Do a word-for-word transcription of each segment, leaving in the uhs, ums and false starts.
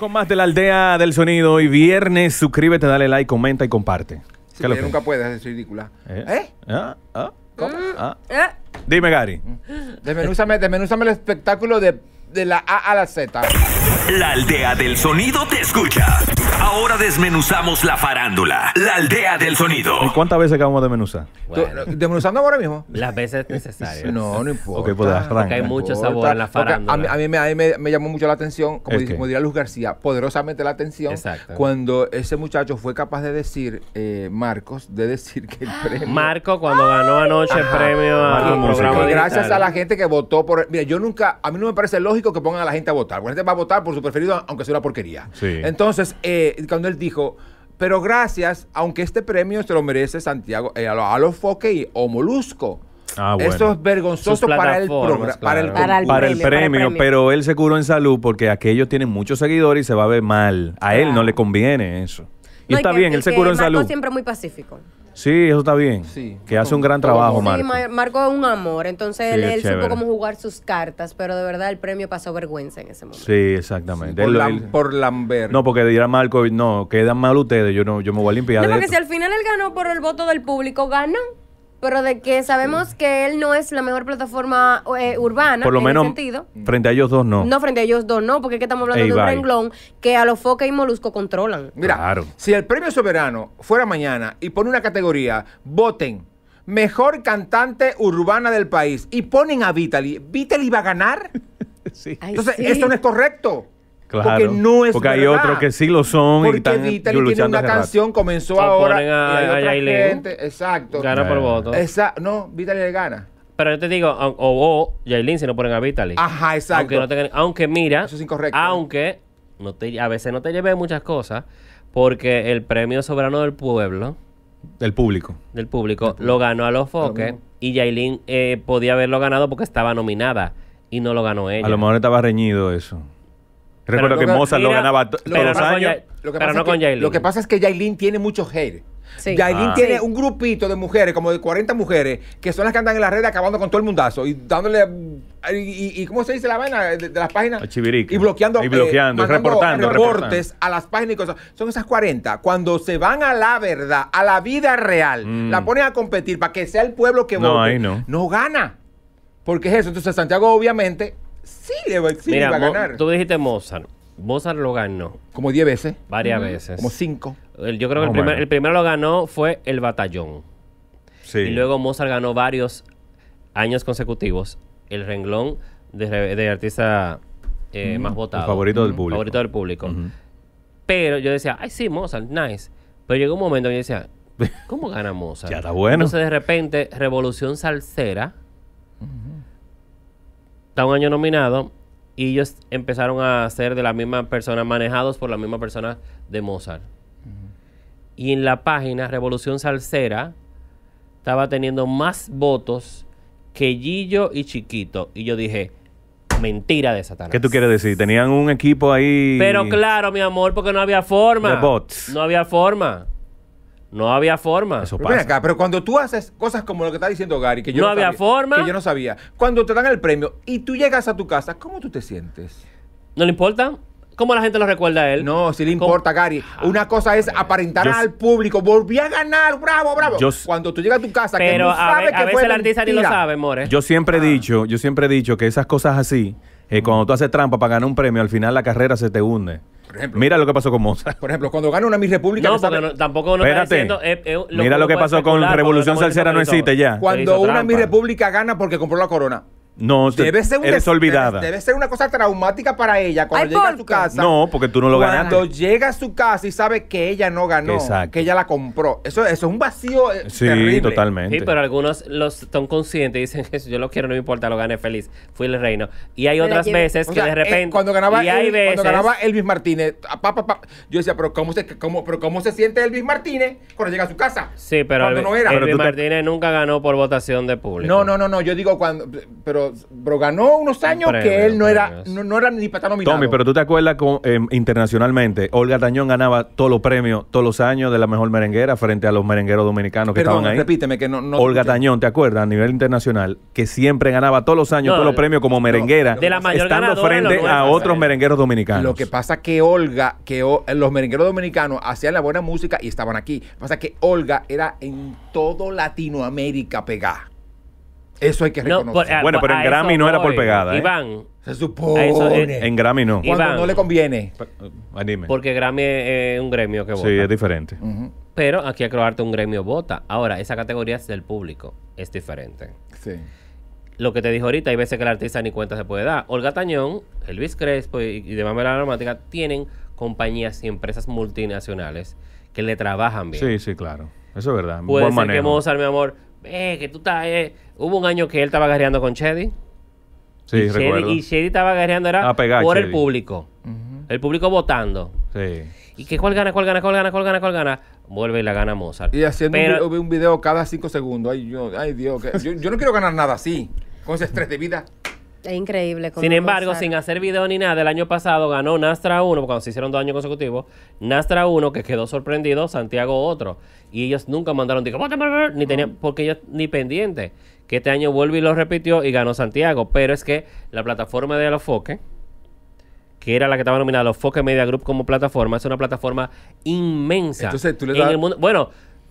con más de la Aldea del Sonido. Hoy viernes, suscríbete, dale like, comenta y comparte. Sí, que nunca puedes, es ridícula. ¿Eh? ¿Eh? ¿Ah? ¿Ah? ¿Cómo? ¿Ah? ¿Eh? Dime, Gary. Desmenúzame, desmenúzame el espectáculo de, de la A a la Z. La Aldea del Sonido te escucha. Ahora desmenuzamos la farándula. La Aldea del Sonido. ¿Y cuántas veces acabamos de desmenuzar? Bueno. ¿Desmenuzando ahora mismo? Las veces necesarias. No, no importa. Ok, pues arranca. Porque hay mucho sabor en la farándula. A mí, a mí, me, a mí me, me llamó mucho la atención, como, ¿El dice, qué? como diría Luz García, poderosamente la atención. Exacto. Cuando ese muchacho fue capaz de decir, eh, Marcos, de decir que el premio... Marco, cuando ganó anoche el Ajá. premio Marco al Música. programa Que gracias digital. a la gente que votó por... Mira, yo nunca... A mí no me parece lógico que pongan a la gente a votar. Porque la gente va a votar por su preferido, aunque sea una porquería. Sí. Entonces, eh, cuando él dijo... Pero gracias, aunque este premio se lo merece Santiago, eh, a los Alo Foque o Molusco. Ah, bueno. Eso es vergonzoso Sus para el, plataformas, programa, para el claro. Para el Para el premio, para el premio, premio. pero él se curó en salud porque aquellos tienen muchos seguidores y se va a ver mal. A él no le conviene eso. Y No, está que- bien, y él se que curó en Marco salud. siempre muy pacífico. Sí, eso está bien. Sí. Que hace un gran Todo trabajo, mundo. Sí, Marco. Mar- Marco es un amor. Entonces Sí, él, es él chévere. supo cómo jugar sus cartas, pero de verdad el premio pasó vergüenza en ese momento. Sí, exactamente. Por, Él- Lam- él- por Lambert. no, porque dirá Marco, no, quedan mal ustedes, yo no, yo me voy a limpiar No, de porque esto. si al final él ganó por el voto del público, ganó. Pero de que sabemos que él no es la mejor plataforma eh, urbana, Por lo en menos ese sentido. frente a ellos dos no. No, frente a ellos dos, no, porque es que estamos hablando Ey, de un bye. renglón que a los Foque y Molusco controlan. Mira, Claro. si el premio soberano fuera mañana y pone una categoría, voten mejor cantante urbana del país y ponen a Vitaly, ¿Vitaly va a ganar? Sí. Ay, Entonces, sí. eso no es correcto. Claro, Porque no es porque hay verdad. otros que sí lo son y Porque están Vitaly tiene luchando una hace rato. canción, comenzó O ahora ponen a- y hay a otra Yailin. gente. Exacto. Gana por Eh. voto. Esa, no, Vitaly le gana. Pero yo te digo, o, o Yailin si no ponen a Vitaly. Ajá, exacto. Aunque, no tengan- aunque mira, Eso es incorrecto. aunque no te, a veces no te lleve muchas cosas, porque el premio soberano del pueblo, Del público. del público, lo ganó a los Foques y Yailin eh, podía haberlo ganado porque estaba nominada y no lo ganó ella. A lo mejor estaba reñido eso. Recuerdo lo que que- Mozart lo mira, ganaba to- pero todos los no con años. Ya- Lo que Pero pasa no es que- con Yailin. Lo que pasa es que Yailin tiene mucho hate. Sí. Yailin Ah. tiene Sí. un grupito de mujeres, como de cuarenta mujeres, que son las que andan en las redes acabando con todo el mundazo y dándole. Y, y- y ¿cómo se dice la vaina de, de las páginas? A chivirica. Y bloqueando. Y bloqueando, y mandando reportando, reportes reportando. a las páginas y cosas. Son esas cuarenta. Cuando se van a la verdad, a la vida real, Mm. la ponen a competir para que sea el pueblo que No, vote. ahí no. No gana. Porque es eso. Entonces, Santiago, obviamente, sí le va, sí le Mira, va a Mo- ganar. tú dijiste Mozart. Mozart lo ganó Como diez veces. varias veces. Como cinco. El- Yo creo que Más el, o primer- menos. el primero lo ganó fue el Batallón. Sí. Y luego Mozart ganó varios años consecutivos el renglón de, re- de artista eh, más votado. el favorito del público. Favorito del público. Ujú. Pero yo decía, ay, sí, Mozart, nice. Pero llegó un momento que yo decía, ¿cómo gana Mozart? Ya está bueno. Entonces, de repente, Revolución Salsera está un año nominado y ellos empezaron a ser de la misma persona, manejados por la misma persona de Mozart. Y en la página Revolución Salsera estaba teniendo más votos que Gillo y Chiquito. Y yo dije, mentira de Satanás. ¿Qué tú quieres decir? Tenían un equipo ahí. Pero claro, mi amor, porque no había forma. De bots. No había forma. No había forma. Eso Pero ven pasa. acá, pero cuando tú haces cosas como lo que está diciendo Gary, que yo No no, había sabía, forma. que yo no sabía, cuando te dan el premio y tú llegas a tu casa, ¿cómo tú te sientes? ¿No le importa? ¿Cómo la gente lo recuerda a él? No, si le ¿Cómo? importa, Gary. Una cosa es aparentar Yo- al público, volví a ganar, bravo, bravo. Yo- cuando tú llegas a tu casa, que Pero tú a, sabes ve- a que veces fue el artista ni lo mentira. sabe, more. Yo siempre he Ah. dicho, yo siempre he dicho que esas cosas así, eh, cuando tú haces trampa para ganar un premio, al final la carrera se te hunde. Por ejemplo. Mira lo que pasó con Mozart. Por ejemplo, cuando gana una Miss República, No, que sabe- porque no- tampoco no está Espérate. diciendo... eh, eh, Mira lo que uno puede pasó con especular, Revolución porque Salsera, no estamos existe diciendo ya. cuando hizo una trampa. Miss República gana porque compró la corona. No, se- Debe ser, un eres des- olvidada. Debe, debe ser una cosa traumática para ella cuando Ay, llega a ¿por su qué? casa. No, porque tú no lo Cuando ganaste. llega a su casa y sabe que ella no ganó, Exacto. que ella la compró. Eso, eso es un vacío eh, Sí, terrible. totalmente. Sí, pero algunos los son conscientes y dicen que yo lo quiero, no me importa, lo gané feliz. Fui el reino. Y hay Pero otras yo- veces O que sea, de repente... eh, cuando ganaba, y hay Elvis, veces... cuando ganaba Elvis Martínez, a pa, pa, pa, yo decía, pero ¿cómo, se, cómo, pero ¿cómo se siente Elvis Martínez cuando llega a su casa? Sí, pero cuando Elvis, no era. Pero Elvis tú te- Martínez nunca ganó por votación de público. No, no, no, no, yo digo cuando, pero pero, pero ganó unos años premio, que él no era, premios. no, no era ni para estar nominado. Tommy, pero tú te acuerdas con, eh, internacionalmente, Olga Tañón ganaba todos los premios, todos los años de la mejor merenguera frente a los merengueros dominicanos que Perdón, estaban ahí. repíteme que no... no Olga escuché. Tañón, ¿te acuerdas? A nivel internacional, que siempre ganaba todos los años, No, todos los premios como merenguera, de la mayor estando ganadora en los frente a nueve otros países. merengueros dominicanos. Lo que pasa que Olga, que o- los merengueros dominicanos hacían la buena música y estaban aquí. Lo que pasa que Olga era en todo Latinoamérica pegada. Eso hay que No, reconocer. por- ah, Bueno, pero en a eso Grammy no era por voy. pegada, ¿eh? Iván, Se supone. eso es- En Grammy no. Y- cuando Iván. no le conviene. Ah, dime. porque Grammy es un gremio que vota. Sí, es diferente. Ujú. Pero aquí hay que probarte un gremio vota. Ahora, esa categoría es del público. Es diferente. Sí. Lo que te dije ahorita, hay veces que el artista ni cuenta se puede dar. Olga Tañón, Elvis Crespo y, y demás la aromática tienen compañías y empresas multinacionales que le trabajan bien. Sí, sí, claro. Eso es verdad. Puede Buen ser que manejo. Mozart, mi amor, eh, que tú estás... eh. Hubo un año que él estaba guerreando con Chedi. Sí, y recuerdo. Chedi, y Chedi estaba guerreando era Ah, pegada, por el Chedi. público. El público votando. Sí. ¿Y que cuál gana, cuál gana, cuál gana, cuál gana, cuál gana? Vuelve y la gana Mozart. Y haciendo un Pero- vi- un, video cada cinco segundos. Ay, yo, ay Dios. que- yo, yo no quiero ganar nada así. Con ese estrés de vida. Es increíble. cómo Sin embargo, Mozart- sin hacer video ni nada, el año pasado ganó Nastra uno, cuando se hicieron dos años consecutivos, Nastra uno, que quedó sorprendido, Santiago otro. Y ellos nunca mandaron, digo, "Voten, voten, voten", ni tenían, porque ellos ni pendiente. Que este año vuelve y lo repitió y ganó Santiago. Pero es que la plataforma de Los Foque, que era la que estaba nominada Los Foque Media Group como plataforma, es una plataforma inmensa. Entonces, tú le en das- el mundo. Bueno,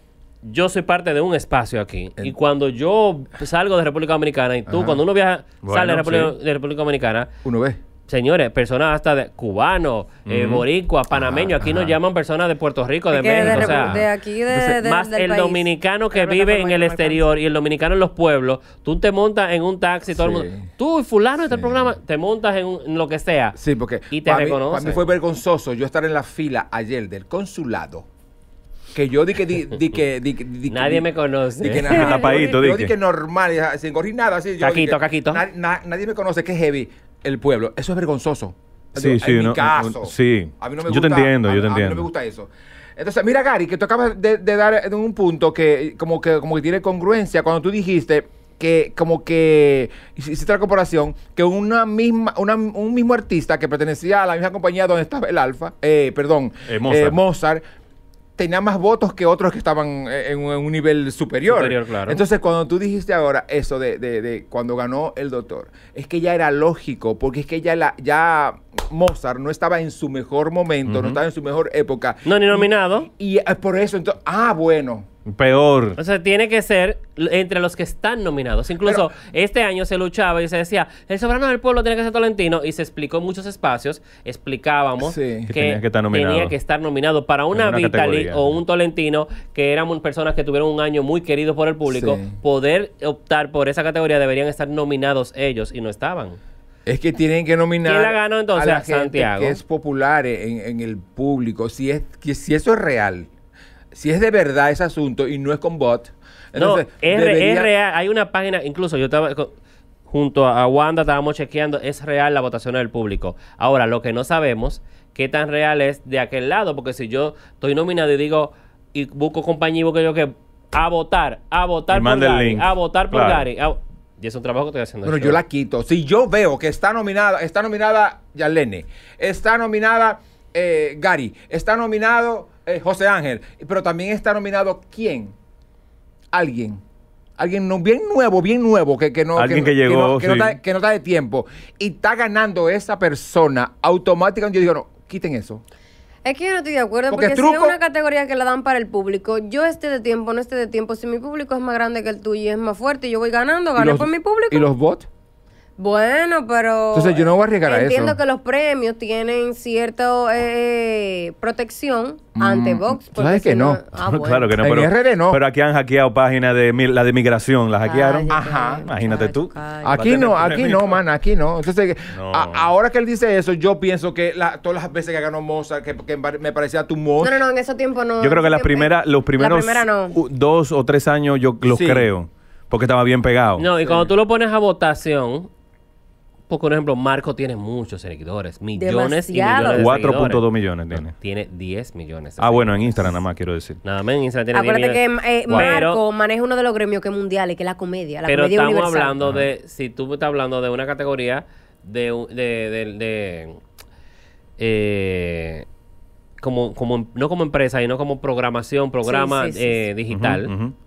yo soy parte de un espacio aquí. Y cuando yo salgo de República Dominicana y tú, Ajá. cuando uno viaja, Bueno, sale de República, sí. de República Dominicana, Uno ve. señores, personas hasta de cubanos, eh, boricuas, panameños, aquí nos llaman personas de Puerto Rico, de Es que de México, o Repu- sea, de aquí, de- entonces, de- más del el país. dominicano que La vive en plataforma el que no exterior y el dominicano en los pueblos, tú te montas en un taxi, todo el Sí. mundo, tú y fulano está el Sí. programa, te montas en, un- en lo que sea. Sí, porque Y te para mí, reconoce. para mí fue vergonzoso yo estar en la fila ayer del consulado. Que yo di que... Di, di que, di, que- di que- Nadie di- me conoce. di que, Tapadito, tapadito, di yo que. di que normal, ya, sin correr nada. Así, yo di Caquito, que caquito. na- na- nadie me conoce, que heavy el pueblo. Eso es vergonzoso. Sí, en sí, mi no, caso. sí. A mí no me Yo te gusta- entiendo, a- yo te A mí no entiendo. me gusta eso. Entonces, mira, Gary, que tú acabas de, de dar en un punto que como, que como que tiene congruencia cuando tú dijiste que como que hiciste la comparación que una misma una- un mismo artista que pertenecía a la misma compañía donde estaba el Alfa, eh, perdón, Eh, Mozart. eh, Mozart, tenía más votos que otros que estaban eh, en un, en un nivel superior. Superior, claro. Entonces, cuando tú dijiste ahora eso de, de- de cuando ganó el doctor, es que ya era lógico, porque es que ya, la, ya Mozart no estaba en su mejor momento, no estaba en su mejor época. No, ni nominado. Y, y, eh, por eso, entonces, ah, bueno. Peor. O sea, tiene que ser l- entre los que están nominados. Incluso Pero- este año se luchaba y se decía, el soberano del pueblo tiene que ser Tolentino. Y se explicó en muchos espacios, explicábamos Sí. Que que, tenía que estar nominado. tenía que estar nominado para una, una Vitali categoría. o un Tolentino, que eran un- personas que tuvieron un año muy querido por el público. Sí. Poder optar por esa categoría deberían estar nominados ellos y no estaban. Es que tienen que nominar ¿Quién la ganó entonces? a la gente Santiago. que es popular en, en el público. Si, es, que, si eso es real, si es de verdad ese asunto y no es con bot, entonces no, es, re- debería- es real. Hay una página, incluso yo estaba co- junto a Wanda, estábamos chequeando, es real la votación del público. Ahora, lo que no sabemos, qué tan real es de aquel lado, porque si yo estoy nominado y digo, y busco compañía y busco yo que a votar, a votar Y por manda el Gary, link. a votar por Claro. Gary. a- y es un trabajo que estoy haciendo. Bueno, yo la quito. Si yo veo que está nominada, está nominada Yalene, está nominada eh, Gary, está nominado eh, José Ángel, pero también está nominado ¿quién? Alguien. Alguien no, bien nuevo, bien nuevo, que, que no, Alguien no- que llegó, no, que, no sí. está, que no está de tiempo. Y está ganando esa persona automáticamente. Yo digo, no, quiten eso. Es que yo no estoy de acuerdo, Porque porque, si truco- es una categoría que la dan para el público, yo esté de tiempo, no esté de tiempo, si mi público es más grande que el tuyo y es más fuerte y yo voy ganando, ¿Y gané los- por mi público. ¿Y los bots? Bueno, pero... Entonces, yo no voy a arriesgar a Entiendo eso. que los premios tienen cierta eh, protección ante Vox. tú sabes porque que si no. Ah, bueno. Claro que no, En pero, R D no. pero aquí han hackeado páginas de mi- la de migración, la hackearon. Cállate, Ajá. Imagínate tú. cállate. Aquí Va a no, tener aquí polémica. no, man, aquí no. Entonces, No. a- ahora que él dice eso, yo pienso que la- todas las veces que ganó Mozart, que, que me parecía tu No, Mozart. no, no, en ese tiempo no. Yo creo que en la ese primera, tiempo- los primeros La primera no. u- dos o tres años yo los Sí. creo, porque estaba bien pegado. No, y cuando tú lo pones a votación, Porque, por ejemplo, Marco tiene muchos seguidores. Millones Demasiado. y millones de cuatro punto dos seguidores. millones tiene. Tiene diez millones. de Ah, bueno, en seguidores. Instagram nada más quiero decir. Nada más en Instagram tiene diez Acuérdate que millones. eh, Wow. Marco Pero- maneja uno de los gremios que es mundiales, que es la comedia, la Pero comedia estamos universal. hablando de, si tú me estás hablando de una categoría de, un- de, de, de, eh, como, como, no como empresa y no como programación, programa Sí, sí, sí, eh, sí. digital, Ujú, ujú.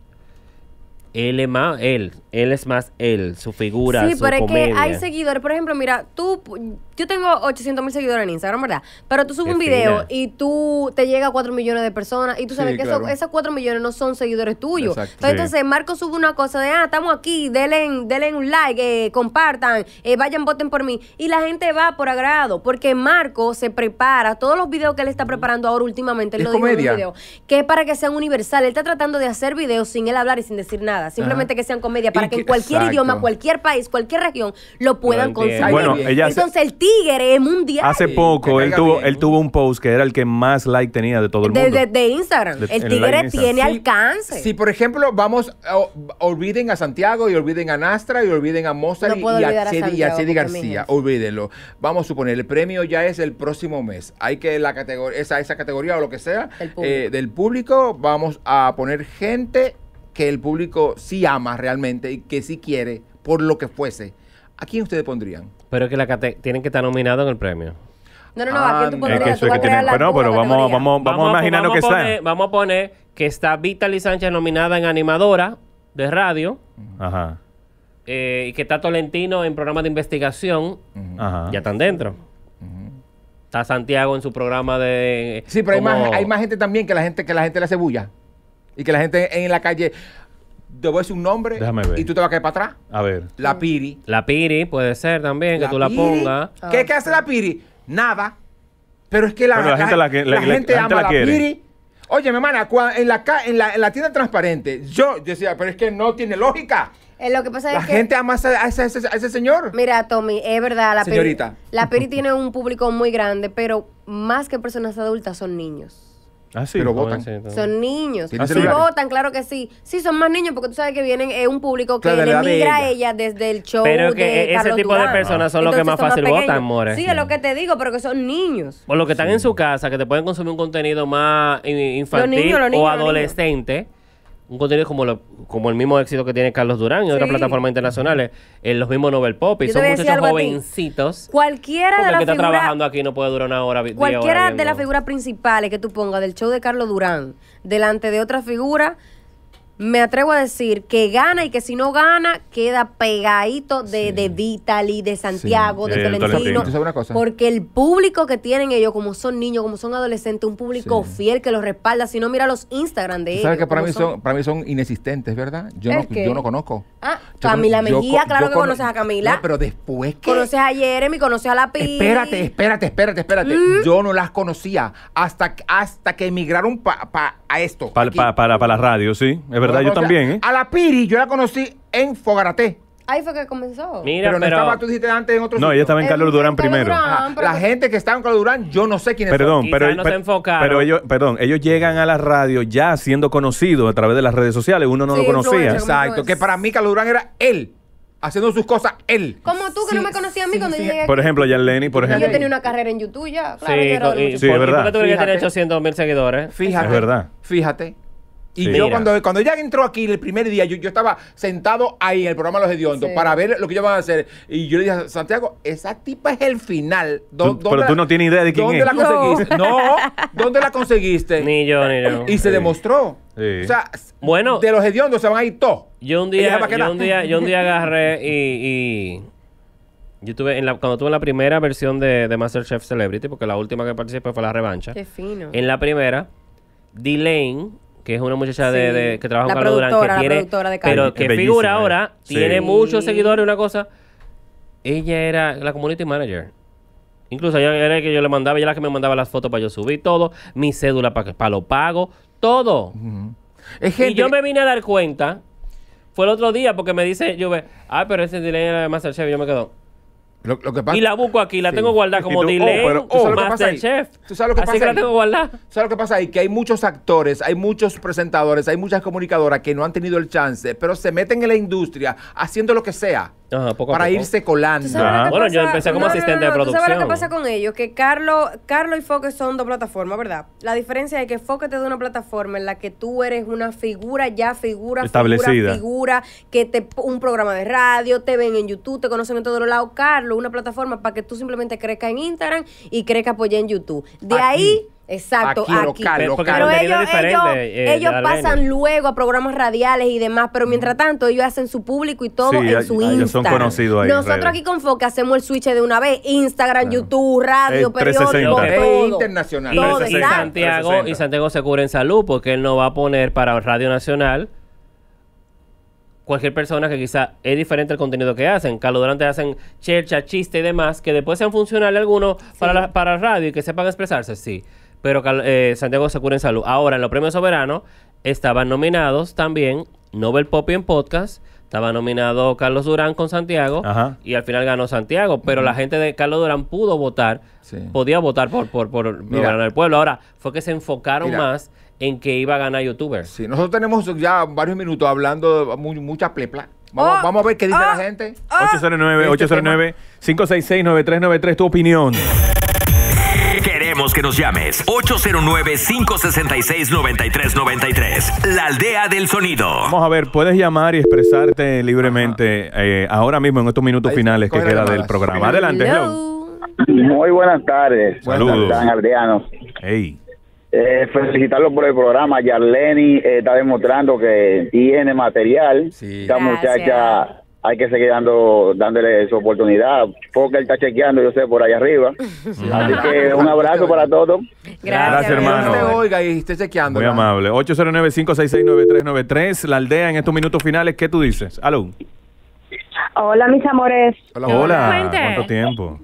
él es más él, él es más él, su figura, Sí, su pero es comedia. que hay seguidores. Por ejemplo, mira, tú, yo tengo ochocientos mil seguidores en Instagram, ¿verdad? Pero tú subes Qué un video fina. y tú te llega a cuatro millones de personas y tú sabes Sí, que claro. eso- esos cuatro millones no son seguidores tuyos. Exacto. Entonces, entonces, Marco sube una cosa de, ah, estamos aquí, denle, denle un like, eh, compartan, eh, vayan, voten por mí. Y la gente va por agrado, porque Marco se prepara, todos los videos que él está preparando ahora últimamente, él Es lo dijo en un comedia. video, que es para que sean universal. Él está tratando de hacer videos sin él hablar y sin decir nada, simplemente Ajá. que sean comedia, para Y que, que- en cualquier exacto. idioma, cualquier país, cualquier región, lo puedan entiendo. consumir. Bueno, bien. ella hace- Entonces el tigre es mundial. hace que poco él caiga tuvo, bien. él tuvo un post que era el que más like tenía de todo el de, mundo. de- de Instagram. De- el en tigre la Instagram. tiene Sí, alcance. Si, por ejemplo, vamos, o- olviden a Santiago y olviden a Nastra y olviden a Mozart No y, puedo y olvidar a a Chedi, y a Santiago, Chedi porque mi García. jefe. Olvídenlo. Vamos a suponer, el premio ya es el próximo mes. Hay que la categoría, esa, esa categoría o lo que sea Del público. eh, del público, vamos a poner gente que el público sí ama realmente y que sí quiere, por lo que fuese. ¿A quién ustedes pondrían? Pero que la cate- tienen que estar nominados en el premio. No, no, no, Ah, aquí tú es pondrías, que eso tú es vas que a crear tienen- la pero no, tuya pero vamos, categoría. vamos, vamos a imaginarnos que vamos a está. poner, vamos a poner que está Vitaly Sánchez nominada en animadora de radio Ajá. eh, y que está Tolentino en programa de investigación. Ajá. Ya están dentro. Está Santiago en su programa de... Sí, pero hay como- más, hay más gente también que la gente, que la gente le hace bulla. Y que la gente en la calle, te voy a decir un nombre Déjame ver. y tú te vas a caer para atrás. A ver. La Piri. La Piri puede ser también, que tú la Piri. pongas. ¿Qué, Ah, qué hace la Piri? Nada. Pero es que la, Pero la gente la que- la- la- gente la gente ama la la quiere. Piri. Oye, mi hermana, cua- en la, ca- en, la, en la tienda transparente, yo, yo decía, pero es que no tiene lógica. Eh, lo que pasa La es que... gente ama a ese, a ese- a ese- a ese señor. Mira, Tommy, es verdad, la Peri, Señorita. la Peri tiene un público muy grande, pero más que personas adultas son niños. Ah, sí. Pero ¿Cómo votan. es esto? Son niños. ¿Tienen Sí celulares? votan, claro que sí. Sí, son más niños porque tú sabes que vienen eh, un público que Claro, de le la edad de migra a ella. ella desde el show Pero que de ese Carlos tipo de Durán. personas son los que Entonces más fácil pequeños. votan, more. Sí, es lo que te digo, pero que son niños. O los que están en su casa, que te pueden consumir un contenido más in- infantil niños, los niños, o los adolescente. Un contenido como, lo- como el mismo éxito que tiene Carlos Durán y otras Sí. plataformas internacionales. En los mismos Nobel Pop. Y Yo te son voy a decir muchachos algo a ti. jovencitos. Cualquiera Porque de el las que está figuras... trabajando aquí no puede durar una hora. vi- diez Cualquiera horas de viendo. las figuras principales que tú pongas del show de Carlos Durán delante de otra figura, me atrevo a decir que gana y que si no gana, queda pegadito de, de Vitaly, de Santiago, Sí, de el Tolentino. Tolentino. ¿Tú sabes una cosa? Porque el público que tienen ellos, como son niños, como son adolescentes, un público Sí. fiel que los respalda. Si no, mira los Instagram de Tú ellos. sabes que para cómo mí son, para mí son inexistentes, ¿verdad? Yo no, ¿El qué? yo no conozco. Ah, Yo Camila cono- yo Mejía, co- claro yo que cono- conoces a Camila. No, pero después que... Conoces a Jeremy, conoces a la Pi. Espérate, espérate, espérate, espérate. Mm. Yo no las conocía hasta, hasta que emigraron pa, pa- a esto. Pa- aquí. pa- para, para la radio, sí. Es verdad, No yo la conocía. también, ¿eh? A la Piri yo la conocí en Fogaraté. Ahí fue que comenzó. Mira, pero no pero... estaba, tú dijiste antes en otro No, sitio. ella estaba en En- Carlos en Durán Carlos primero. Durán. Ajá, pero la que- gente que estaba en Carlos Durán, yo no sé quiénes Perdón, Quizá pero, no pero- se enfocaron. pero ellos, perdón, ellos llegan a la radio ya siendo conocidos a través de las redes sociales. Uno no Sí, lo conocía. influencer. son. Exacto, que para mí Carlos Durán era él, haciendo sus cosas él. Como tú, que Sí, no me conocías a mí sí, cuando sí. yo llegué Por aquí. ejemplo, Lenny, por Y ejemplo. yo tenía una carrera en YouTube ya. Claro, Sí, yo era con- y- mucho- Sí, es ¿por- verdad. ¿Por qué tú crees que tiene Fíjate. ochocientos mil seguidores? Fíjate. Es verdad. Fíjate. Y Sí. yo Mira. cuando, cuando ella entró aquí el primer día, yo, yo estaba sentado ahí en el programa Los Hediondos Sí. para ver lo que ellos van a hacer. Y yo le dije a Santiago, esa tipa es el final. ¿Dó- Tú- dónde pero la- tú no tienes idea de quién ¿Dónde es. la conseguiste? No. ¿Dónde la conseguiste? Ni yo, ni yo. Y se Sí. demostró. Sí. O sea, Bueno. de Los Hediondos se van a ir todos. Yo un Ella día, se va a quedar. yo un día, yo un día agarré y, y yo tuve en la, cuando tuve la primera versión de, de MasterChef Celebrity, porque la última que participé fue la revancha. Qué fino. En la primera, Delane, que es una muchacha de, Sí. de- que trabaja La con Carlos Durán, que productora, la tiene, productora de Carlos. pero que Es bellísima, figura eh. ahora, Sí. tiene Sí. muchos seguidores, una cosa. Ella era la community manager. Incluso ella era la que yo le mandaba, ella era la que me mandaba las fotos para yo subir todo, mi cédula para para lo pago, todo. Es gente Y yo que- me vine a dar cuenta, fue el otro día, porque me dice, yo ve, ah, pero ese Delane era de MasterChef, y yo me quedo. Lo, lo que pasa, Y la busco aquí, la Sí. tengo guardada como Y tú, oh, Delane, pero- ¿tú sabes lo que pasa ahí? Masterchef. ¿Tú sabes lo que Así pasa que la ahí? tengo guardada. ¿Sabes lo que pasa ahí? Que hay muchos actores, hay muchos presentadores, hay muchas comunicadoras que no han tenido el chance, pero se meten en la industria haciendo lo que sea. Ajá, poco a para poco. irse colando. ¿Tú sabes lo Ajá. que Bueno, yo pasa? empecé como No, no, asistente no, no. de ¿Tú sabes lo que producción. pasa con ellos? Que Carlos, Carlos y Foque son dos plataformas, ¿verdad? La diferencia es que Foque te da una plataforma en la que tú eres una figura ya, figura, Establecida. figura, figura, que te un programa de radio, te ven en YouTube, te conocen en todos los lados. Carlos, una plataforma para que tú simplemente crezcas en Instagram y crezcas apoyar en YouTube. De Aquí. ahí... Exacto, Aquí, aquí. local, Pero porque local. Pero contenido ellos, diferente, ellos, eh, ellos de pasan Arlene. luego a programas radiales y demás, pero mientras tanto ellos hacen su público y todo Sí, en ellos su son Instagram. conocidos ahí en Nosotros redes. aquí con Foque hacemos el switch de una vez, Instagram, YouTube, radio, Eh, trescientos periódico, sesenta. Es todo. internacional. Y, Todo, y exacto. Santiago, trescientos sesenta. y Santiago se cura en salud porque él no va a poner para Radio Nacional cualquier persona que quizá es diferente el contenido que hacen. Carlos Durante hacen chercha, chiste y demás, que después sean funcionales algunos para, la, para radio y que sepan expresarse, sí. Pero Cal- eh, Santiago se cura en salud. Ahora, en los premios soberanos estaban nominados también Nobel Poppy en podcast. Estaba nominado Carlos Durán con Santiago. Ajá. Y al final ganó Santiago. Pero la gente de Carlos Durán pudo votar. Sí. Podía votar por, por, por, por Mira. ganar el pueblo. Ahora, fue que se enfocaron Mira. más en que iba a ganar YouTubers. Sí, nosotros tenemos ya varios minutos hablando de mu- mucha plepla. Vamos, Oh, vamos a ver qué dice oh. la gente. ocho cero nueve, Este ocho cero nueve, cinco seis seis, nueve tres nueve tres, tu opinión. Queremos que nos llames. ocho cero nueve, cinco seis seis, nueve tres nueve tres. La Aldea del Sonido. Vamos a ver, puedes llamar y expresarte libremente eh, ahora mismo en estos minutos Ahí, finales que coge las queda del llamadas. programa. Adelante, hello. Hello. Muy buenas tardes. Saludos. ¿Cómo están, aldeanos? Hey. Eh, felicitarlos por el programa. Yarleni eh, está demostrando que tiene material. Sí. Esta Gracias. muchacha hay que seguir dando, dándole su oportunidad. Porque él está chequeando, yo sé, por allá arriba. Así que un abrazo para todos. Gracias, mi hermano. amor. Que te oiga y esté chequeando. Muy amable. ocho cero nueve, cinco seis seis, nueve tres nueve tres. La aldea en estos minutos finales, ¿qué tú dices? Aló. Hola, mis amores. Hola. Hola. Cuente. ¿Cuánto tiempo?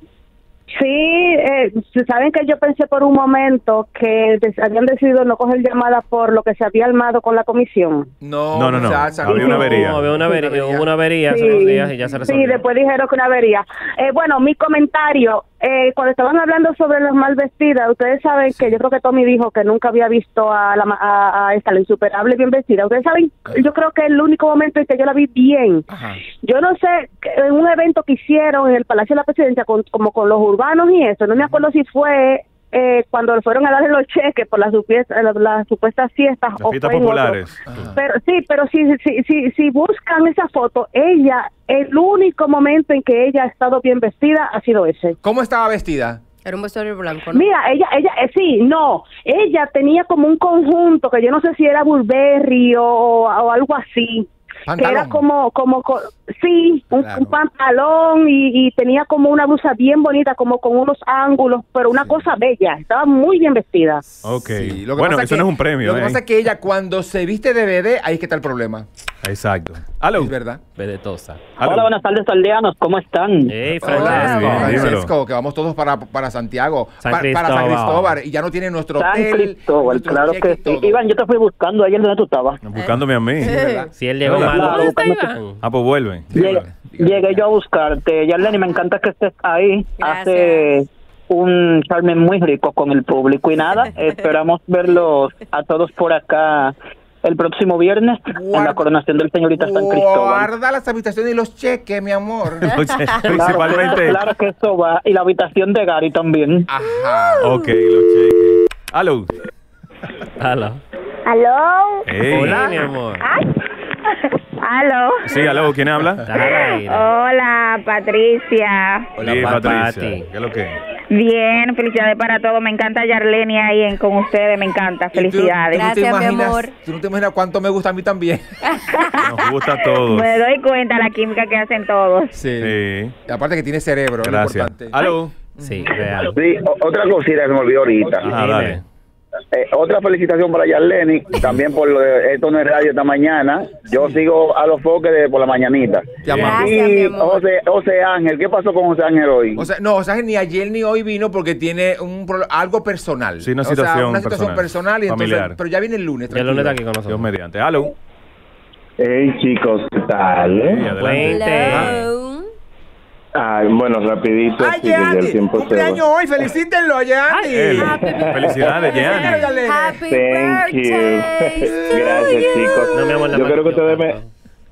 Sí, eh, saben que yo pensé por un momento que des- habían decidido no coger llamada por lo que se había armado con la comisión. No, No, no, no. muchacha, Había una avería. No, había una avería, Una avería. hubo una avería hace unos días y ya se resolvió. sí, después dijeron que una avería. Eh, bueno, mi comentario, eh, cuando estaban hablando sobre las mal vestidas, ustedes saben que yo creo que Tommy dijo que nunca había visto a, la, ma- a, a esta, la insuperable bien vestida. Ustedes saben, yo creo que el único momento en que yo la vi bien. Ajá. Yo no sé, que en un evento que hicieron en el Palacio de la Presidencia, con, como con los urbanos y eso, no me acuerdo si fue eh, cuando fueron a darle los cheques por las, supies- las, las supuestas fiestas. Las o fiestas fue en otro. populares. Pero sí, pero si, si, si, si buscan esa foto, ella, el único momento en que ella ha estado bien vestida ha sido ese. ¿Cómo estaba vestida? Era un vestuario blanco, ¿no? Mira, ella, ella, eh, sí, no, ella tenía como un conjunto que yo no sé si era Burberry o, o algo así. Pantalón. Que era como, como, co- sí, un, Claro. un pantalón y, y tenía como una blusa bien bonita, como con unos ángulos, pero una cosa bella, estaba muy bien vestida. Ok. Sí, lo que Bueno, pasa eso que- no es un premio, Lo que ¿eh? pasa es que ella cuando se viste de bebé, ahí es que está el problema. Exacto. Aló. Es verdad. Vedetosa. Aló. Hola, buenas tardes, aldeanos. ¿Cómo están? Ey, Hola, Francesco. bien, Francesco, que vamos todos para, para Santiago, San pa- para San Cristóbal. Cristóbal, y ya no tiene nuestro San hotel. Cristóbal, nuestro claro cheque que y sí. todo. Iván, yo te fui buscando ayer donde tú estabas. Buscándome a mí. ¿Verdad? Si él llegó Hola. mal, Claro, ¿dónde está buscando- Iván? Ah, pues vuelve. Llegué, llegué yo a buscarte. Yarleni, me encanta que estés ahí. Gracias. Hace un charme muy rico con el público. Y nada, esperamos verlos a todos por acá el próximo viernes en Guarda- la coronación del señorita San Cristóbal. Guarda las habitaciones y los cheques, mi amor. Entonces, Claro, principalmente. claro que eso va. Y la habitación de Gary también. Ajá. Ok, los cheques. Aló. Aló. ¿Aló? Hey. Hola, mi amor. ¿Aló? Sí, aló, ¿quién habla? Estás al aire. Hola, Patricia. Hola, Sí, pa- Patricia. Pati. ¿Qué es lo que? Bien, felicidades para todos. Me encanta Yarleni ahí en, con ustedes, me encanta. Y tú- tú no te Gracias, mi imaginas- amor. Tú no te imaginas cuánto me gusta a mí también. Nos gusta a todos. Me doy cuenta la química que hacen todos. Sí. Sí. Y aparte que tiene cerebro, es lo Gracias. importante. Aló. Sí, real. Sí, o- otra cosita que se me olvidó ahorita. Ajá, Dime. dale. Eh, otra felicitación para Yarleni, también por lo de Esto No es Radio esta mañana. Yo sigo a los foques de por la mañanita. Te amamos. Gracias, mi Y amor. José, José Ángel, ¿qué pasó con José Ángel hoy? O sea, no, o sea, ni ayer ni hoy vino porque tiene un pro- algo personal. Sí, una O sea, situación una situación personal, personal, y entonces, familiar. pero ya viene el lunes. Ya el lunes está tranquilo. aquí con Dios nosotros. mediante. Aló. Hey chicos, ¿qué tal? Sí, eh? adelante. Hello. Ah, bueno, rapidito, ¡Ay, sí, que ya el Yeandi! tiempo se ¡Cumpleaños va. hoy! ¡Felicítenlo, Yeandi! Eh, felicidades, Felicidades, Jean. Yarleni. Happy Thank you. birthday to Gracias, you. chicos. No, mi amor, la Yo creo que mano, ustedes me, canto.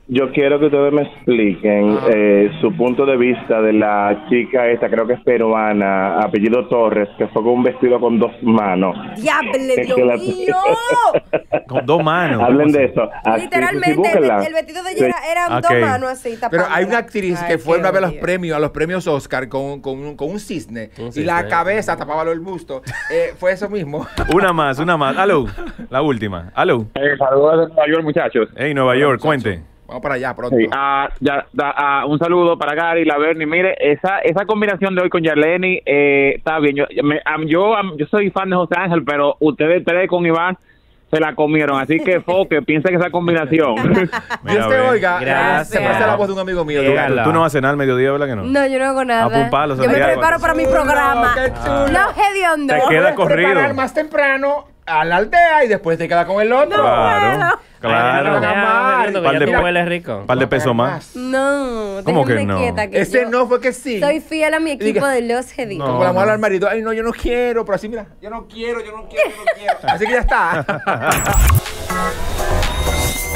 yo quiero que ustedes me expliquen eh, su punto de vista de la chica esta, creo que es peruana, apellido Torres, que fue con un vestido con dos manos. ¡Diable, Es Dios que la- mío! Con dos manos. Hablen ¿Cómo de así? eso. Así, Literalmente, sí, el, búsquenla. el vestido de Sí. ella era, eran Ok. dos manos así, Pero tapándola. hay una actriz que Ay, fue qué una vez a los odio. premios, a los premios Oscar con, con, un- con un cisne Un y cisne. la cabeza tapaba el busto. Eh, fue eso mismo. Una más, una más. Aló, la última. Aló. Eh, saludos de Nueva York, muchachos. Hey, Nueva York, cuente. Vamos para allá pronto. Sí, ah, ya, da- ah, un saludo para Gary, la Bernie. Mire, esa esa combinación de hoy con Yarleni eh, está bien. Yo, me- am- yo, am- yo soy fan de José Ángel, pero ustedes tres con Iván se la comieron. Así que, foque, piensen esa combinación. Dios te ve. oiga. Gracias. Se parece la voz de un amigo mío. Llega ¿Tú, la- tú no vas a cenar al mediodía, ¿verdad que no? No, yo no hago nada. Ah, pues un palo, yo me Santiago. preparo para mi programa. Qué chulo. No, hediondo. Te queda Puedes corrido. preparar más temprano a la aldea y después te queda con el otro. Claro, Ay, claro. Van a amar. que Par ya de tú pa- hueles rico. Par de pesos más. No, ¿Cómo que déjenme no? quieta que Ese yo no fue que sí. soy fiel a mi equipo Diga- de los hediondos. Como la mujer al marido. Ay, no, yo no quiero. Pero así, mira. Yo no quiero, yo no quiero, yo no quiero. Así que ya está.